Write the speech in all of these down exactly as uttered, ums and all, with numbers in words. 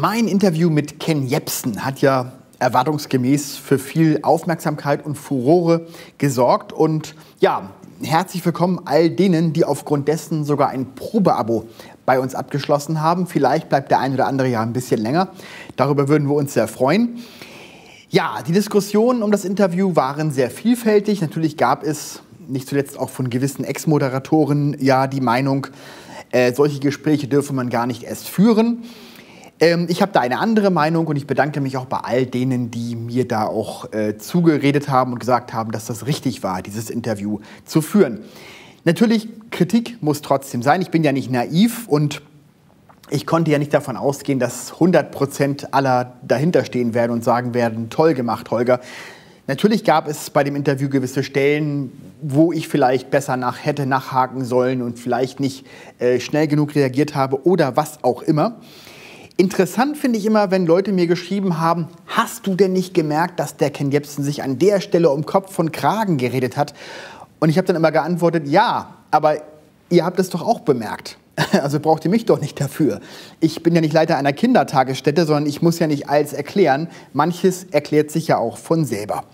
Mein Interview mit Ken Jebsen hat ja erwartungsgemäß für viel Aufmerksamkeit und Furore gesorgt. Und ja, herzlich willkommen all denen, die aufgrund dessen sogar ein Probeabo bei uns abgeschlossen haben. Vielleicht bleibt der ein oder andere ja ein bisschen länger. Darüber würden wir uns sehr freuen. Ja, die Diskussionen um das Interview waren sehr vielfältig. Natürlich gab es nicht zuletzt auch von gewissen Ex-Moderatoren ja die Meinung, äh, solche Gespräche dürfe man gar nicht erst führen. Ähm, ich habe da eine andere Meinung und ich bedanke mich auch bei all denen, die mir da auch äh, zugeredet haben und gesagt haben, dass das richtig war, dieses Interview zu führen. Natürlich, Kritik muss trotzdem sein. Ich bin ja nicht naiv und ich konnte ja nicht davon ausgehen, dass hundert Prozent aller dahinter stehen werden und sagen werden, toll gemacht, Holger. Natürlich gab es bei dem Interview gewisse Stellen, wo ich vielleicht besser nach, hätte nachhaken sollen und vielleicht nicht äh, schnell genug reagiert habe oder was auch immer. Interessant finde ich immer, wenn Leute mir geschrieben haben, hast du denn nicht gemerkt, dass der Ken Jebsen sich an der Stelle um Kopf und Kragen geredet hat? Und ich habe dann immer geantwortet, ja, aber ihr habt es doch auch bemerkt. Also braucht ihr mich doch nicht dafür. Ich bin ja nicht Leiter einer Kindertagesstätte, sondern ich muss ja nicht alles erklären. Manches erklärt sich ja auch von selber.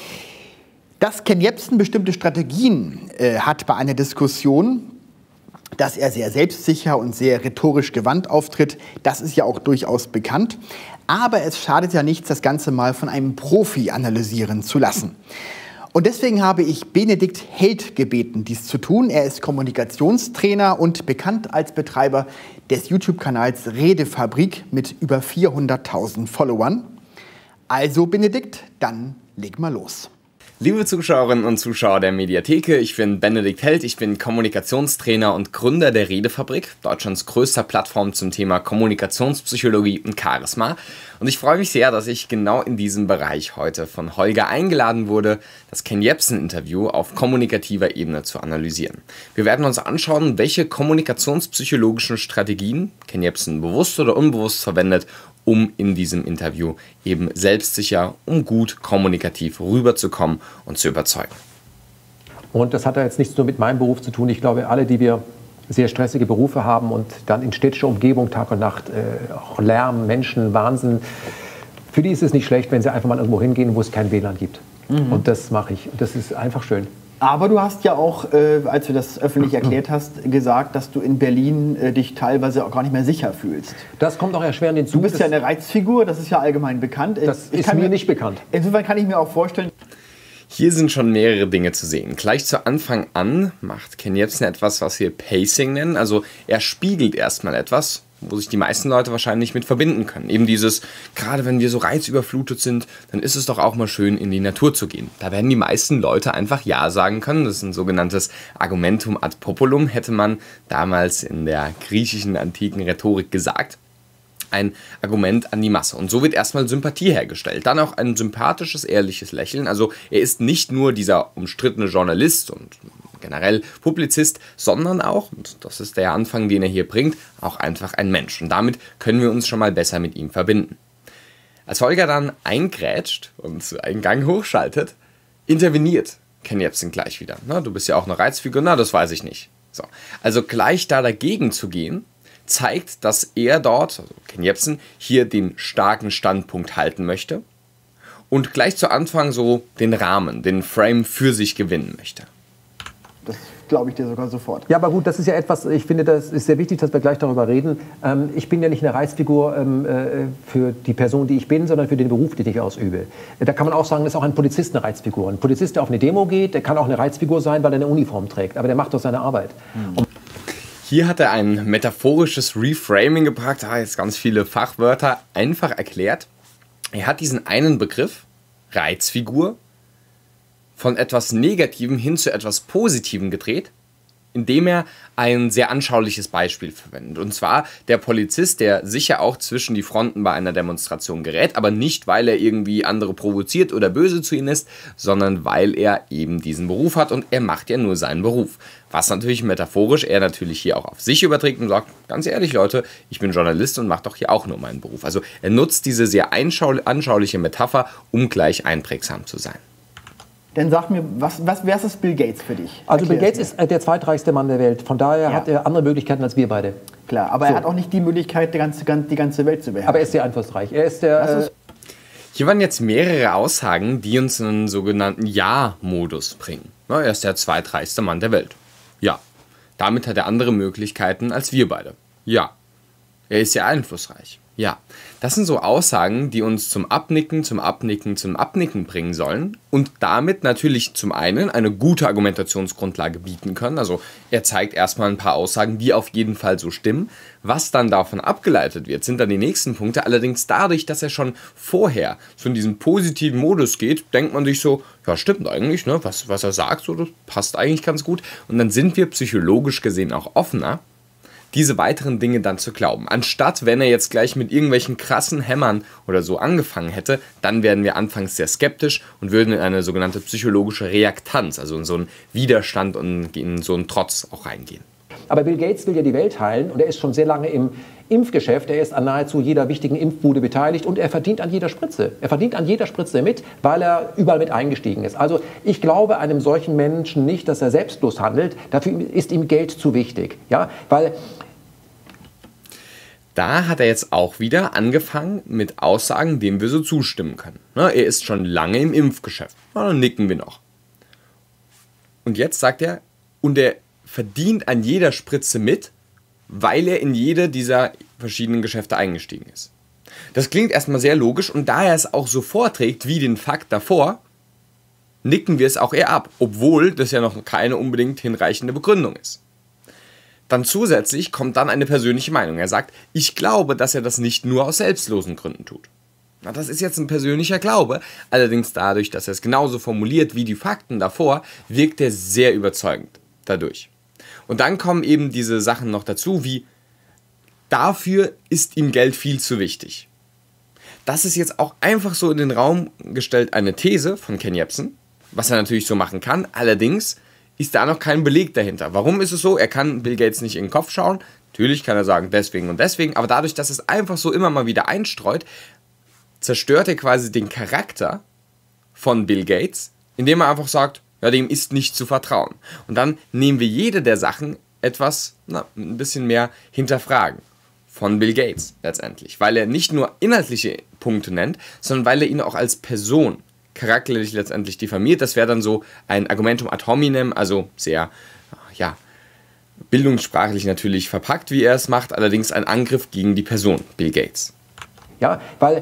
Dass Ken Jebsen bestimmte Strategien äh, hat bei einer Diskussion, dass er sehr selbstsicher und sehr rhetorisch gewandt auftritt, das ist ja auch durchaus bekannt. Aber es schadet ja nichts, das Ganze mal von einem Profi analysieren zu lassen. Und deswegen habe ich Benedikt Held gebeten, dies zu tun. Er ist Kommunikationstrainer und bekannt als Betreiber des YouTube-Kanals Redefabrik mit über vierhunderttausend Followern. Also Benedikt, dann leg mal los. Liebe Zuschauerinnen und Zuschauer der Mediatheke, ich bin Benedikt Held, ich bin Kommunikationstrainer und Gründer der Redefabrik, Deutschlands größter Plattform zum Thema Kommunikationspsychologie und Charisma. Und ich freue mich sehr, dass ich genau in diesem Bereich heute von Holger eingeladen wurde, das Ken Jebsen-Interview auf kommunikativer Ebene zu analysieren. Wir werden uns anschauen, welche kommunikationspsychologischen Strategien Ken Jebsen bewusst oder unbewusst verwendet, um in diesem Interview eben selbstsicher, um gut kommunikativ rüberzukommen und zu überzeugen. Und das hat ja jetzt nichts nur mit meinem Beruf zu tun. Ich glaube, alle, die wir sehr stressige Berufe haben und dann in städtischer Umgebung Tag und Nacht, äh, auch Lärm, Menschen, Wahnsinn, für die ist es nicht schlecht, wenn sie einfach mal irgendwo hingehen, wo es kein W L A N gibt. Mhm. Und das mache ich. Und das ist einfach schön. Aber du hast ja auch, äh, als du das öffentlich erklärt hast, gesagt, dass du in Berlin äh, dich teilweise auch gar nicht mehr sicher fühlst. Das kommt auch erschwerend hinzu. Du bist ja eine Reizfigur, das ist ja allgemein bekannt. Das ich ist kann mir mir nicht bekannt. Insofern kann ich mir auch vorstellen... Hier sind schon mehrere Dinge zu sehen. Gleich zu Anfang an macht Ken Jebsen etwas, was wir Pacing nennen. Also er spiegelt erstmal etwas, wo sich die meisten Leute wahrscheinlich mit verbinden können. Eben dieses, gerade wenn wir so reizüberflutet sind, dann ist es doch auch mal schön, in die Natur zu gehen. Da werden die meisten Leute einfach Ja sagen können. Das ist ein sogenanntes Argumentum ad populum, hätte man damals in der griechischen antiken Rhetorik gesagt. Ein Argument an die Masse. Und so wird erstmal Sympathie hergestellt. Dann auch ein sympathisches, ehrliches Lächeln. Also er ist nicht nur dieser umstrittene Journalist und generell Publizist, sondern auch, und das ist der Anfang, den er hier bringt, auch einfach ein Mensch. Und damit können wir uns schon mal besser mit ihm verbinden. Als Holger dann eingrätscht und einen Gang hochschaltet, interveniert Ken Jebsen gleich wieder. Na, du bist ja auch eine Reizfigur, na, das weiß ich nicht. So. Also gleich da dagegen zu gehen, zeigt, dass er dort, also Ken Jebsen, hier den starken Standpunkt halten möchte und gleich zu Anfang so den Rahmen, den Frame für sich gewinnen möchte. Das glaube ich dir sogar sofort. Ja, aber gut, das ist ja etwas, ich finde, das ist sehr wichtig, dass wir gleich darüber reden. Ähm, ich bin ja nicht eine Reizfigur ähm, äh, für die Person, die ich bin, sondern für den Beruf, den ich ausübe. Da kann man auch sagen, dass auch ein Polizist eine Reizfigur ist. Ein Polizist, der auf eine Demo geht, der kann auch eine Reizfigur sein, weil er eine Uniform trägt. Aber der macht doch seine Arbeit. Mhm. Hier hat er ein metaphorisches Reframing gebracht, ah, jetzt ganz viele Fachwörter, einfach erklärt. Er hat diesen einen Begriff, Reizfigur, von etwas Negativem hin zu etwas Positivem gedreht, indem er ein sehr anschauliches Beispiel verwendet. Und zwar der Polizist, der sicher auch zwischen die Fronten bei einer Demonstration gerät, aber nicht, weil er irgendwie andere provoziert oder böse zu ihnen ist, sondern weil er eben diesen Beruf hat und er macht ja nur seinen Beruf. Was natürlich metaphorisch er natürlich hier auch auf sich überträgt und sagt, ganz ehrlich Leute, ich bin Journalist und mache doch hier auch nur meinen Beruf. Also er nutzt diese sehr anschauliche Metapher, um gleich einprägsam zu sein. Dann sag mir, was, was, wer ist Bill Gates für dich? Also Bill Erklär's Gates ist der zweitreichste Mann der Welt. Von daher Ja. hat er andere Möglichkeiten als wir beide. Klar, aber So. er hat auch nicht die Möglichkeit, die ganze, die ganze Welt zu beherrschen. Aber er ist sehr einflussreich. Er ist der... Das Äh, ist- Hier waren jetzt mehrere Aussagen, die uns in einen sogenannten Ja-Modus bringen. Na, er ist der zweitreichste Mann der Welt. Ja. Damit hat er andere Möglichkeiten als wir beide. Ja. Er ist sehr einflussreich. Ja. Das sind so Aussagen, die uns zum Abnicken, zum Abnicken, zum Abnicken bringen sollen und damit natürlich zum einen eine gute Argumentationsgrundlage bieten können. Also er zeigt erstmal ein paar Aussagen, die auf jeden Fall so stimmen. Was dann davon abgeleitet wird, sind dann die nächsten Punkte. Allerdings dadurch, dass er schon vorher so in diesen positiven Modus geht, denkt man sich so, ja stimmt eigentlich, ne? was, was er sagt, so, das passt eigentlich ganz gut. Und dann sind wir psychologisch gesehen auch offener, diese weiteren Dinge dann zu glauben. Anstatt, wenn er jetzt gleich mit irgendwelchen krassen Hämmern oder so angefangen hätte, dann wären wir anfangs sehr skeptisch und würden in eine sogenannte psychologische Reaktanz, also in so einen Widerstand und in so einen Trotz auch reingehen. Aber Bill Gates will ja die Welt heilen und er ist schon sehr lange im Impfgeschäft. Er ist an nahezu jeder wichtigen Impfbude beteiligt und er verdient an jeder Spritze. Er verdient an jeder Spritze mit, weil er überall mit eingestiegen ist. Also ich glaube einem solchen Menschen nicht, dass er selbstlos handelt. Dafür ist ihm Geld zu wichtig. Ja, weil Da hat er jetzt auch wieder angefangen mit Aussagen, denen wir so zustimmen können. Na, er ist schon lange im Impfgeschäft. Na, dann nicken wir noch. Und jetzt sagt er, und er verdient an jeder Spritze mit, weil er in jede dieser verschiedenen Geschäfte eingestiegen ist. Das klingt erstmal sehr logisch und da er es auch so vorträgt wie den Fakt davor, nicken wir es auch eher ab, obwohl das ja noch keine unbedingt hinreichende Begründung ist. Dann zusätzlich kommt dann eine persönliche Meinung. Er sagt, ich glaube, dass er das nicht nur aus selbstlosen Gründen tut. Na, das ist jetzt ein persönlicher Glaube, allerdings dadurch, dass er es genauso formuliert wie die Fakten davor, wirkt er sehr überzeugend dadurch. Und dann kommen eben diese Sachen noch dazu, wie dafür ist ihm Geld viel zu wichtig. Das ist jetzt auch einfach so in den Raum gestellt eine These von Ken Jebsen, was er natürlich so machen kann, allerdings ist da noch kein Beleg dahinter. Warum ist es so? Er kann Bill Gates nicht in den Kopf schauen. Natürlich kann er sagen, deswegen und deswegen, aber dadurch, dass es einfach so immer mal wieder einstreut, zerstört er quasi den Charakter von Bill Gates, indem er einfach sagt, ja, dem ist nicht zu vertrauen. Und dann nehmen wir jede der Sachen etwas, na, ein bisschen mehr hinterfragen von Bill Gates letztendlich, weil er nicht nur inhaltliche Punkte nennt, sondern weil er ihn auch als Person charakterlich letztendlich diffamiert. Das wäre dann so ein Argumentum ad hominem, also sehr, ja, bildungssprachlich natürlich verpackt, wie er es macht, allerdings ein Angriff gegen die Person Bill Gates. Ja, weil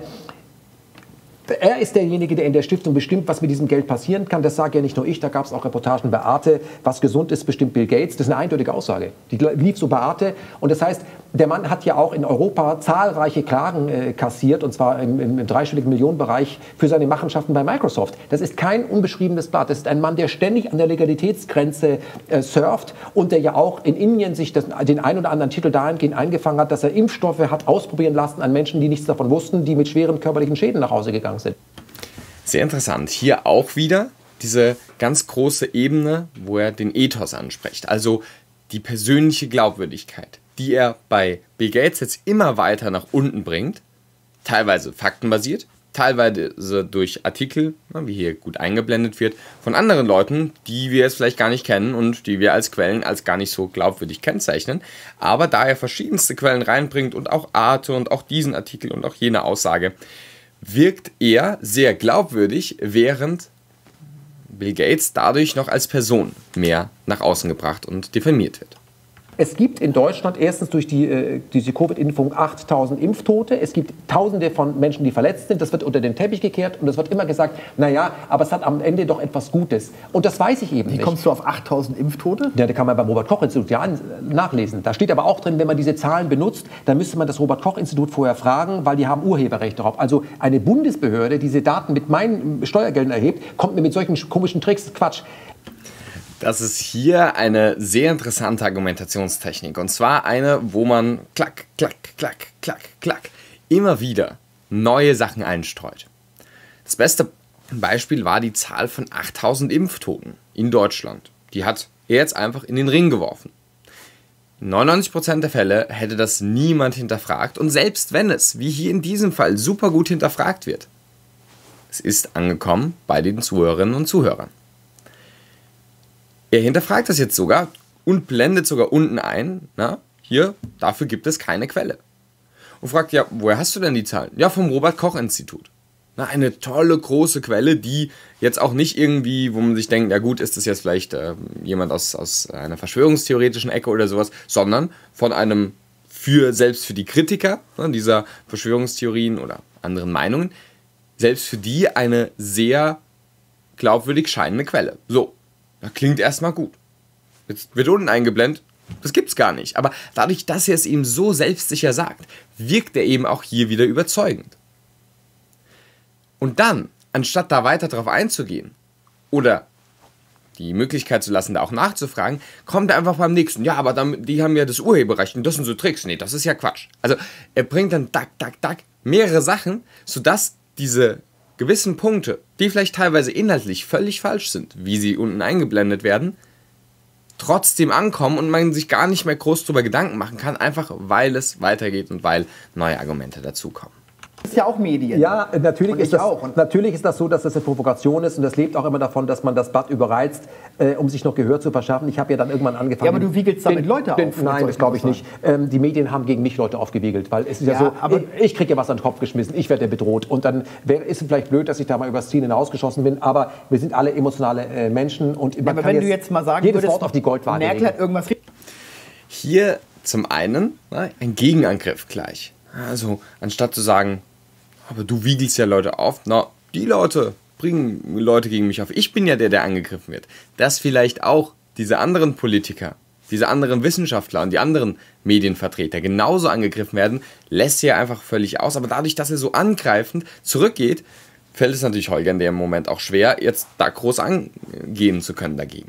er ist derjenige, der in der Stiftung bestimmt, was mit diesem Geld passieren kann. Das sage ja nicht nur ich, da gab es auch Reportagen bei Arte. Was gesund ist, bestimmt Bill Gates. Das ist eine eindeutige Aussage. Die lief so bei Arte. Und das heißt, der Mann hat ja auch in Europa zahlreiche Klagen äh, kassiert, und zwar im, im, im dreistelligen Millionenbereich für seine Machenschaften bei Microsoft. Das ist kein unbeschriebenes Blatt. Das ist ein Mann, der ständig an der Legalitätsgrenze äh, surft und der ja auch in Indien sich das, den ein oder anderen Titel dahingehend eingefangen hat, dass er Impfstoffe hat ausprobieren lassen an Menschen, die nichts davon wussten, die mit schweren körperlichen Schäden nach Hause gegangen sind. Sehr interessant. Hier auch wieder diese ganz große Ebene, wo er den Ethos anspricht. Also die persönliche Glaubwürdigkeit, die er bei Bill Gates jetzt immer weiter nach unten bringt. Teilweise faktenbasiert, teilweise durch Artikel, wie hier gut eingeblendet wird, von anderen Leuten, die wir jetzt vielleicht gar nicht kennen und die wir als Quellen als gar nicht so glaubwürdig kennzeichnen. Aber da er verschiedenste Quellen reinbringt und auch Arte und auch diesen Artikel und auch jene Aussage, wirkt er sehr glaubwürdig, während Bill Gates dadurch noch als Person mehr nach außen gebracht und diffamiert wird. Es gibt in Deutschland erstens durch die, äh, diese Covid-Impfung achttausend Impftote. Es gibt Tausende von Menschen, die verletzt sind. Das wird unter den Teppich gekehrt und es wird immer gesagt, naja, aber es hat am Ende doch etwas Gutes. Und das weiß ich eben Wie nicht. kommst du auf achttausend Impftote? Ja, da kann man beim Robert-Koch-Institut ja nachlesen. Da steht aber auch drin, wenn man diese Zahlen benutzt, dann müsste man das Robert-Koch-Institut vorher fragen, weil die haben Urheberrecht darauf. Also eine Bundesbehörde, die diese Daten mit meinen Steuergeldern erhebt, kommt mir mit solchen komischen Tricks. Quatsch. Das ist hier eine sehr interessante Argumentationstechnik. Und zwar eine, wo man klack, klack, klack, klack, klack immer wieder neue Sachen einstreut. Das beste Beispiel war die Zahl von achttausend Impftoten in Deutschland. Die hat er jetzt einfach in den Ring geworfen. In neunundneunzig Prozent der Fälle hätte das niemand hinterfragt. Und selbst wenn es, wie hier in diesem Fall, super gut hinterfragt wird, es ist angekommen bei den Zuhörerinnen und Zuhörern. er hinterfragt das jetzt sogar und blendet sogar unten ein, na, hier, dafür gibt es keine Quelle. Und fragt, ja, woher hast du denn die Zahlen? Ja, vom Robert-Koch-Institut. Na, eine tolle, große Quelle, die jetzt auch nicht irgendwie, wo man sich denkt, ja gut, ist das jetzt vielleicht äh, jemand aus, aus einer verschwörungstheoretischen Ecke oder sowas, sondern von einem, für selbst für die Kritiker ne, dieser Verschwörungstheorien oder anderen Meinungen, selbst für die eine sehr glaubwürdig scheinende Quelle. So, das klingt erstmal gut. Jetzt wird unten eingeblendet, das gibt's gar nicht. Aber dadurch, dass er es eben so selbstsicher sagt, wirkt er eben auch hier wieder überzeugend. Und dann, anstatt da weiter drauf einzugehen oder die Möglichkeit zu lassen, da auch nachzufragen, kommt er einfach beim nächsten. Ja, aber dann, die haben ja das Urheberrecht und das sind so Tricks. Nee, das ist ja Quatsch. Also er bringt dann dack, dack, dack mehrere Sachen, sodass diese gewissen Punkte, die vielleicht teilweise inhaltlich völlig falsch sind, wie sie unten eingeblendet werden, trotzdem ankommen und man sich gar nicht mehr groß darüber Gedanken machen kann, einfach weil es weitergeht und weil neue Argumente dazukommen. Das ist ja auch Medien. Ja, natürlich ist, das, auch. Und natürlich ist das so, dass das eine Provokation ist und das lebt auch immer davon, dass man das Blatt überreizt, äh, um sich noch Gehör zu verschaffen. Ich habe ja dann irgendwann angefangen... Ja, aber du wiegelst damit den, Leute den, auf. Nein, das glaube ich nicht. Ähm, die Medien haben gegen mich Leute aufgewiegelt, weil es ist ja, ja so, aber ich, ich kriege ja was an den Kopf geschmissen, ich werde ja bedroht und dann wär, ist es vielleicht blöd, dass ich da mal übers Ziel hinausgeschossen bin, aber wir sind alle emotionale äh, Menschen und man ja, aber kann wenn jetzt du jetzt mal sagen jedes würdest, Wort auf die Goldwaage Merkel legen. hat irgendwas... Hier zum einen na, ein Gegenangriff gleich. Also anstatt zu sagen, aber du wiegelst ja Leute auf, na, die Leute bringen Leute gegen mich auf. Ich bin ja der, der angegriffen wird. Dass vielleicht auch diese anderen Politiker, diese anderen Wissenschaftler und die anderen Medienvertreter genauso angegriffen werden, lässt sie ja einfach völlig aus. Aber dadurch, dass er so angreifend zurückgeht, fällt es natürlich Holger in dem Moment auch schwer, jetzt da groß angehen zu können dagegen.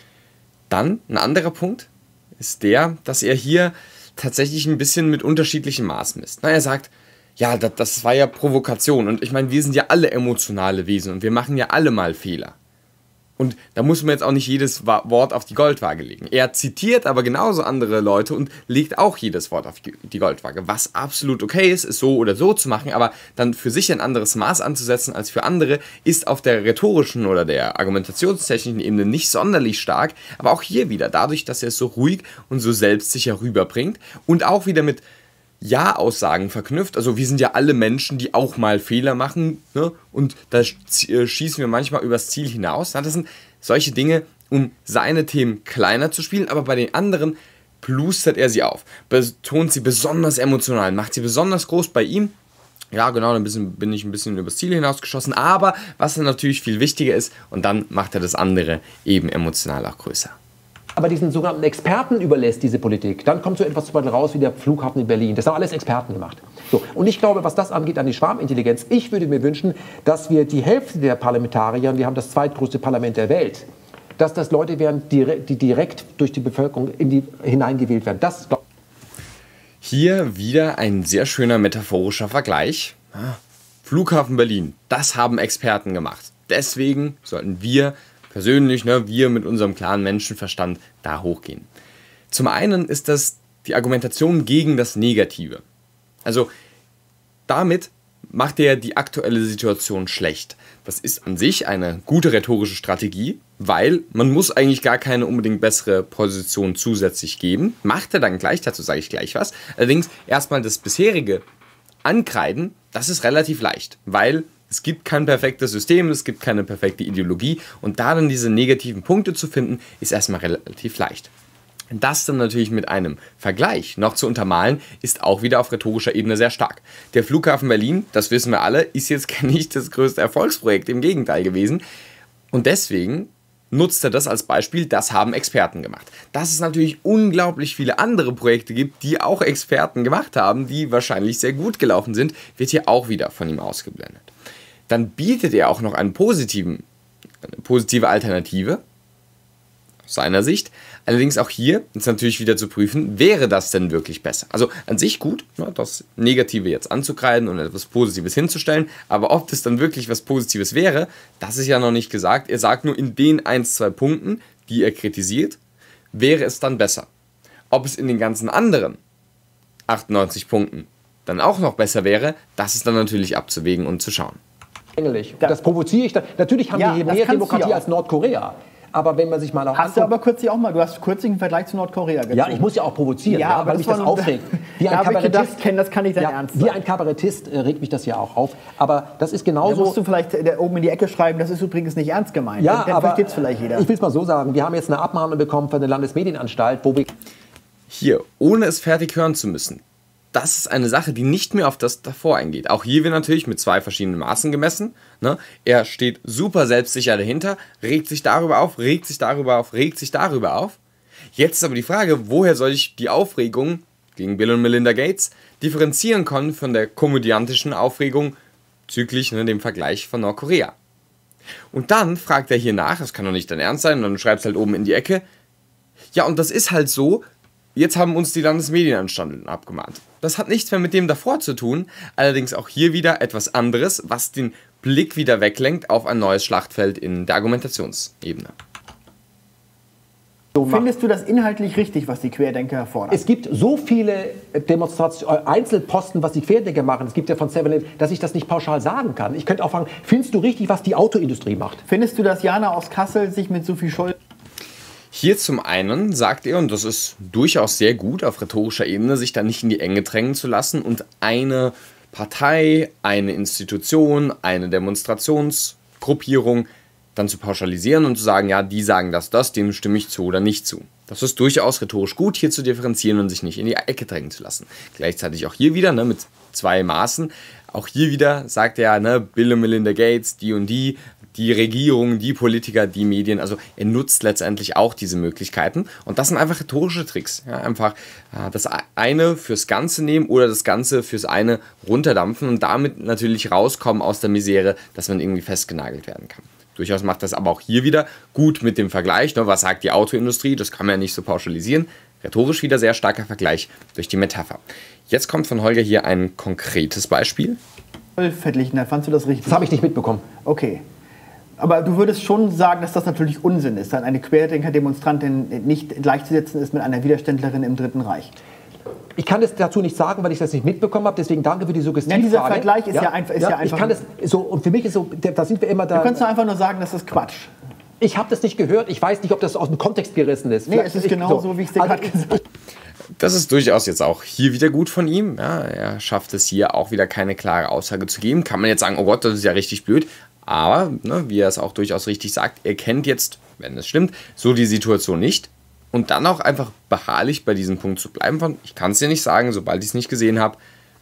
Dann ein anderer Punkt ist der, dass er hier tatsächlich ein bisschen mit unterschiedlichem Maß misst. Na, er sagt, ja, das, das war ja Provokation und ich meine, wir sind ja alle emotionale Wesen und wir machen ja alle mal Fehler. Und da muss man jetzt auch nicht jedes Wort auf die Goldwaage legen. Er zitiert aber genauso andere Leute und legt auch jedes Wort auf die Goldwaage. Was absolut okay ist, ist so oder so zu machen, aber dann für sich ein anderes Maß anzusetzen als für andere, ist auf der rhetorischen oder der argumentationstechnischen Ebene nicht sonderlich stark. Aber auch hier wieder, dadurch, dass er es so ruhig und so selbstsicher rüberbringt und auch wieder mit Ja-Aussagen verknüpft. Also wir sind ja alle Menschen, die auch mal Fehler machen, ne? Und da schießen wir manchmal übers Ziel hinaus. Das sind solche Dinge, um seine Themen kleiner zu spielen, aber bei den anderen plustert er sie auf, betont sie besonders emotional, macht sie besonders groß. Bei ihm, ja genau, ein bisschen, bin ich ein bisschen übers Ziel hinausgeschossen, aber was dann natürlich viel wichtiger ist, und dann macht er das andere eben emotional auch größer. Aber diesen sogenannten Experten überlässt diese Politik, dann kommt so etwas zum Beispiel raus wie der Flughafen in Berlin. Das haben alles Experten gemacht. So. Und ich glaube, was das angeht an die Schwarmintelligenz, ich würde mir wünschen, dass wir die Hälfte der Parlamentarier, wir haben das zweitgrößte Parlament der Welt, dass das Leute wären, die, die direkt durch die Bevölkerung in die, hineingewählt werden. Das Hier wieder ein sehr schöner metaphorischer Vergleich. Flughafen Berlin, das haben Experten gemacht. Deswegen sollten wir persönlich, ne, wir mit unserem klaren Menschenverstand da hochgehen. Zum einen ist das die Argumentation gegen das Negative. Also damit macht er die aktuelle Situation schlecht. Das ist an sich eine gute rhetorische Strategie, weil man muss eigentlich gar keine unbedingt bessere Position zusätzlich geben. Macht er dann gleich, dazu sage ich gleich was. Allerdings erstmal das bisherige Ankreiden, das ist relativ leicht, weil es gibt kein perfektes System, es gibt keine perfekte Ideologie und da dann diese negativen Punkte zu finden, ist erstmal relativ leicht. Das dann natürlich mit einem Vergleich noch zu untermalen, ist auch wieder auf rhetorischer Ebene sehr stark. Der Flughafen Berlin, das wissen wir alle, ist jetzt nicht das größte Erfolgsprojekt, im Gegenteil gewesen. Und deswegen nutzt er das als Beispiel, das haben Experten gemacht. Dass es natürlich unglaublich viele andere Projekte gibt, die auch Experten gemacht haben, die wahrscheinlich sehr gut gelaufen sind, wird hier auch wieder von ihm ausgeblendet. Dann bietet er auch noch einen positiven, eine positive Alternative aus seiner Sicht. Allerdings auch hier ist natürlich wieder zu prüfen, wäre das denn wirklich besser? Also an sich gut, ne, das Negative jetzt anzukreiden und etwas Positives hinzustellen, aber ob das dann wirklich was Positives wäre, das ist ja noch nicht gesagt. Er sagt nur, in den ein, zwei Punkten, die er kritisiert, wäre es dann besser. Ob es in den ganzen anderen achtundneunzig Punkten dann auch noch besser wäre, das ist dann natürlich abzuwägen und zu schauen. Engelig. Das provoziere ich. Da. Natürlich haben Ja, wir hier das mehr kannst du Demokratie ja auch. als Nordkorea. Aber wenn man sich mal auch Hast du aber kürzlich auch mal, du hast kürzlich einen Vergleich zu Nordkorea gezogen. Ja, ich muss ja auch provozieren, ja, ja, aber weil das mich das war- aufregt. Wie Da ein hab ich Kabarettist, gedacht, Ken, das kann nicht dein ja, Ernst wie sein. ein Kabarettist äh, regt mich das ja auch auf. Aber das ist Da genauso. musst du vielleicht da oben in die Ecke schreiben, das ist übrigens nicht ernst gemeint. Ja, Dann aber versteht es vielleicht jeder. ich will es mal so sagen, wir haben jetzt eine Abmahnung bekommen von der Landesmedienanstalt, wo wir Hier, ohne es fertig hören zu müssen. Das ist eine Sache, die nicht mehr auf das davor eingeht. Auch hier wird natürlich mit zwei verschiedenen Maßen gemessen. Ne? Er steht super selbstsicher dahinter, regt sich darüber auf, regt sich darüber auf, regt sich darüber auf. Jetzt ist aber die Frage, woher soll ich die Aufregung gegen Bill und Melinda Gates differenzieren können von der komödiantischen Aufregung züglich ne, dem Vergleich von Nordkorea. Und dann fragt er hier nach, das kann doch nicht dein Ernst sein, und dann schreibst halt oben in die Ecke, ja, und das ist halt so, jetzt haben uns die Landesmedienanstalten abgemahnt. Das hat nichts mehr mit dem davor zu tun, allerdings auch hier wieder etwas anderes, was den Blick wieder weglenkt auf ein neues Schlachtfeld in der Argumentationsebene. so machen. Findest du das inhaltlich richtig, was die Querdenker fordern? Es gibt so viele Demonstrationen, Einzelposten, was die Querdenker machen, es gibt ja von Seven, dass ich das nicht pauschal sagen kann. Ich könnte auch fragen, findest du richtig, was die Autoindustrie macht? Findest du, dass Jana aus Kassel sich mit Sophie Scholl Hier zum einen sagt er, und das ist durchaus sehr gut auf rhetorischer Ebene, sich da nicht in die Enge drängen zu lassen und eine Partei, eine Institution, eine Demonstrationsgruppierung dann zu pauschalisieren und zu sagen, ja, die sagen das, das, dem stimme ich zu oder nicht zu. Das ist durchaus rhetorisch gut, hier zu differenzieren und sich nicht in die Ecke drängen zu lassen. Gleichzeitig auch hier wieder, ne, mit zwei Maßen, auch hier wieder sagt er, ne, Bill und Melinda Gates, die und die, die Regierung, die Politiker, die Medien, also er nutzt letztendlich auch diese Möglichkeiten und das sind einfach rhetorische Tricks. Ja, einfach äh, das eine fürs Ganze nehmen oder das Ganze fürs eine runterdampfen und damit natürlich rauskommen aus der Misere, dass man irgendwie festgenagelt werden kann. Durchaus macht das aber auch hier wieder gut mit dem Vergleich. Ne? Was sagt die Autoindustrie? Das kann man ja nicht so pauschalisieren. Rhetorisch wieder sehr starker Vergleich durch die Metapher. Jetzt kommt von Holger hier ein konkretes Beispiel. verglichen? Fandst du das richtig? Das habe ich nicht mitbekommen. Okay. Aber du würdest schon sagen, dass das natürlich Unsinn ist, dass eine Querdenker-Demonstrantin nicht gleichzusetzen ist mit einer Widerständlerin im Dritten Reich. Ich kann das dazu nicht sagen, weil ich das nicht mitbekommen habe. Deswegen danke für die Suggestivfrage. Ja, dieser Vergleich ist ja einfach- ist ja einfach- Ich kann das so, und für mich ist so, da sind wir immer da. Du kannst doch einfach nur sagen, das ist Quatsch. Ich habe das nicht gehört. Ich weiß nicht, ob das aus dem Kontext gerissen ist. Nee, es ist Ich- genau so, wie ich es dir Also gerade gesagt habe. Das ist durchaus jetzt auch hier wieder gut von ihm. Ja, er schafft es hier auch wieder keine klare Aussage zu geben. Kann man jetzt sagen, oh Gott, das ist ja richtig blöd. Aber, ne, wie er es auch durchaus richtig sagt, er kennt jetzt, wenn es stimmt, so die Situation nicht. Und dann auch einfach beharrlich bei diesem Punkt zu bleiben von, ich kann es dir nicht sagen, sobald ich es nicht gesehen habe.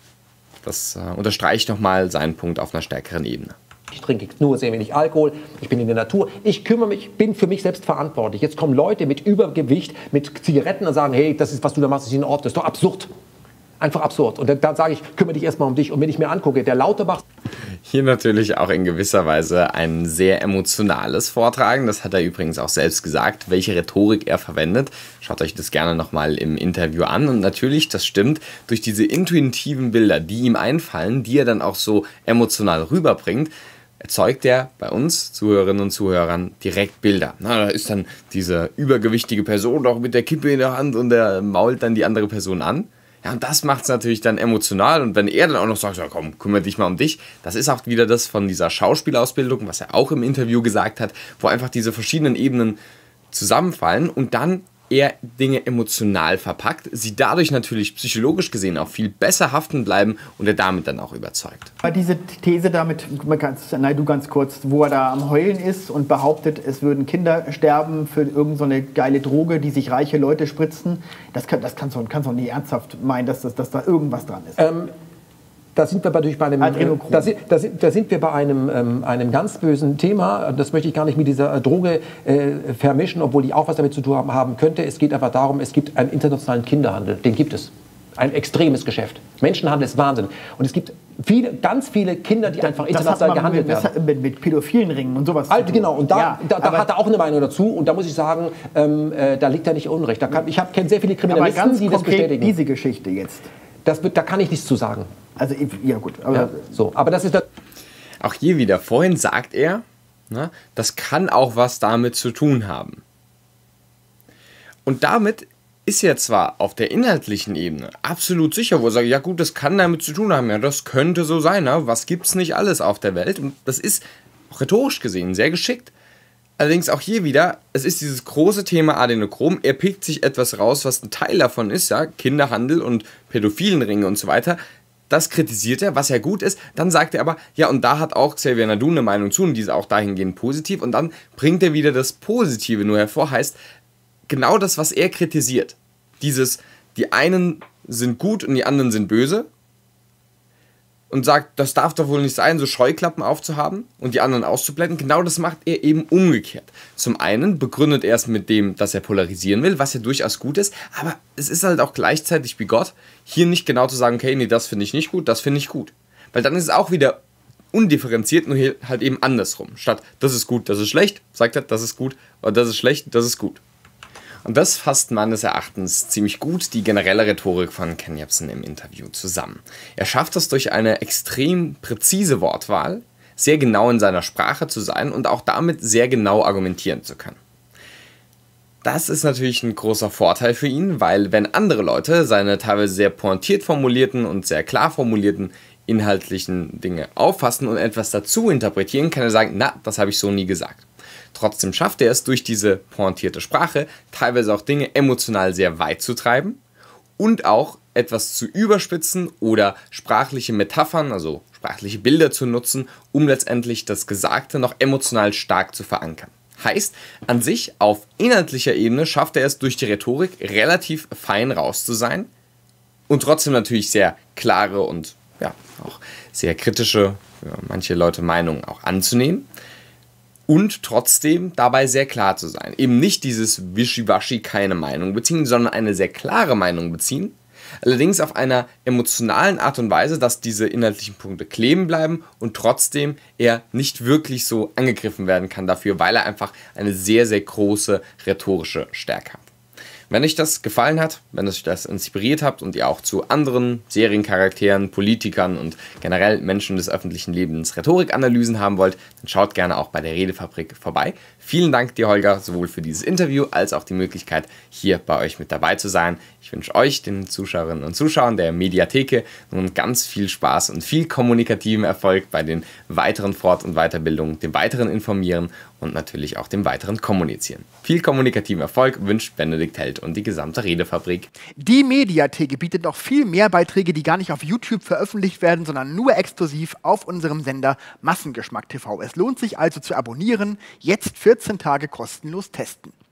Das äh, unterstreicht nochmal seinen Punkt auf einer stärkeren Ebene. Ich trinke nur sehr wenig Alkohol, ich bin in der Natur, ich kümmere mich, bin für mich selbst verantwortlich. Jetzt kommen Leute mit Übergewicht, mit Zigaretten und sagen, hey, das ist, was du da machst, ist in Ordnung, das ist doch absurd. Einfach absurd. Und dann, dann sage ich, kümmere dich erstmal um dich. Und wenn ich mir angucke, der Lauterbach... Hier natürlich auch in gewisser Weise ein sehr emotionales Vortragen. Das hat er übrigens auch selbst gesagt, welche Rhetorik er verwendet. Schaut euch das gerne nochmal im Interview an. Und natürlich, das stimmt, durch diese intuitiven Bilder, die ihm einfallen, die er dann auch so emotional rüberbringt, erzeugt er bei uns, Zuhörerinnen und Zuhörern, direkt Bilder. Na, da ist dann diese übergewichtige Person doch mit der Kippe in der Hand und der mault dann die andere Person an. Ja, und das macht es natürlich dann emotional. Und wenn er dann auch noch sagt, ja, komm, kümmere dich mal um dich, das ist auch wieder das von dieser Schauspielausbildung, was er auch im Interview gesagt hat, wo einfach diese verschiedenen Ebenen zusammenfallen und dann er Dinge emotional verpackt, sie dadurch natürlich psychologisch gesehen auch viel besser haften bleiben und er damit dann auch überzeugt. Aber diese These damit, nein, du ganz kurz, wo er da am Heulen ist und behauptet, es würden Kinder sterben für irgendeine so eine geile Droge, die sich reiche Leute spritzen, das, kann, das kannst du kannst du nicht ernsthaft meinen, dass, das, dass da irgendwas dran ist. Ähm, Da sind wir natürlich bei einem, Adrenochrom. da, sind, da, sind, da sind wir bei einem, ähm, einem ganz bösen Thema. Das möchte ich gar nicht mit dieser äh, Droge äh, vermischen, obwohl die auch was damit zu tun haben, haben könnte. Es geht einfach darum, es gibt einen internationalen Kinderhandel. Den gibt es. Ein extremes Geschäft. Menschenhandel ist Wahnsinn. Und es gibt viele, ganz viele Kinder, die einfach international gehandelt mit, werden. mit, mit pädophilen Ringen und sowas. Also, genau, und da, ja, da, da aber, hat er auch eine Meinung dazu. Und da muss ich sagen, ähm, äh, da liegt er nicht unrecht. Da kann, ich kenne sehr viele aber Kriminalisten, ganz die das konkret bestätigen. diese Geschichte jetzt. Das wird, da kann ich nichts zu sagen. Also, ja gut. Aber Ja, so. Aber das ist das. Auch hier wieder, vorhin sagt er, ne, das kann auch was damit zu tun haben. Und damit ist er zwar auf der inhaltlichen Ebene absolut sicher, wo er sagt, ja gut, das kann damit zu tun haben, ja, das könnte so sein, ne? Was gibt's nicht alles auf der Welt? Und das ist rhetorisch gesehen sehr geschickt. Allerdings auch hier wieder, es ist dieses große Thema Adenochrom. Er pickt sich etwas raus, was ein Teil davon ist, ja, Kinderhandel und Pädophilenringe und so weiter. Das kritisiert er, was ja gut ist. Dann sagt er aber, ja, und da hat auch Xavier Naidu eine Meinung zu und diese auch dahingehend positiv. Und dann bringt er wieder das Positive nur hervor, heißt genau das, was er kritisiert. Dieses, die einen sind gut und die anderen sind böse. Und sagt, das darf doch wohl nicht sein, so Scheuklappen aufzuhaben und die anderen auszublenden. Genau das macht er eben umgekehrt. Zum einen begründet er es mit dem, dass er polarisieren will, was ja durchaus gut ist, aber es ist halt auch gleichzeitig wie Gott, hier nicht genau zu sagen, okay, nee, das finde ich nicht gut, das finde ich gut. Weil dann ist es auch wieder undifferenziert, nur hier halt eben andersrum. Statt, das ist gut, das ist schlecht, sagt er, das ist gut, oder das ist schlecht, das ist gut. Und das fasst meines Erachtens ziemlich gut die generelle Rhetorik von Ken Jebsen im Interview zusammen. Er schafft es durch eine extrem präzise Wortwahl, sehr genau in seiner Sprache zu sein und auch damit sehr genau argumentieren zu können. Das ist natürlich ein großer Vorteil für ihn, weil wenn andere Leute seine teilweise sehr pointiert formulierten und sehr klar formulierten inhaltlichen Dinge auffassen und etwas dazu interpretieren, kann er sagen, na, das habe ich so nie gesagt. Trotzdem schafft er es durch diese pointierte Sprache, teilweise auch Dinge emotional sehr weit zu treiben und auch etwas zu überspitzen oder sprachliche Metaphern, also sprachliche Bilder zu nutzen, um letztendlich das Gesagte noch emotional stark zu verankern. Heißt, an sich auf inhaltlicher Ebene schafft er es durch die Rhetorik relativ fein raus zu sein und trotzdem natürlich sehr klare und ja, auch sehr kritische, für manche Leute Meinungen auch anzunehmen. Und trotzdem dabei sehr klar zu sein. Eben nicht dieses Wischiwaschi keine Meinung beziehen, sondern eine sehr klare Meinung beziehen. Allerdings auf einer emotionalen Art und Weise, dass diese inhaltlichen Punkte kleben bleiben und trotzdem er nicht wirklich so angegriffen werden kann dafür, weil er einfach eine sehr, sehr große rhetorische Stärke hat. Wenn euch das gefallen hat, wenn euch das inspiriert habt und ihr auch zu anderen Seriencharakteren, Politikern und generell Menschen des öffentlichen Lebens Rhetorikanalysen haben wollt, dann schaut gerne auch bei der Redefabrik vorbei. Vielen Dank dir, Holger, sowohl für dieses Interview als auch die Möglichkeit, hier bei euch mit dabei zu sein. Ich wünsche euch, den Zuschauerinnen und Zuschauern der Mediatheke, nun ganz viel Spaß und viel kommunikativen Erfolg bei den weiteren Fort- und Weiterbildungen, dem weiteren Informieren und natürlich auch dem weiteren Kommunizieren. Viel kommunikativen Erfolg wünscht Benedikt Held und die gesamte Redefabrik. Die Mediatheke bietet noch viel mehr Beiträge, die gar nicht auf YouTube veröffentlicht werden, sondern nur exklusiv auf unserem Sender Massengeschmack T V. Es lohnt sich also zu abonnieren, jetzt vierzehn Tage kostenlos testen.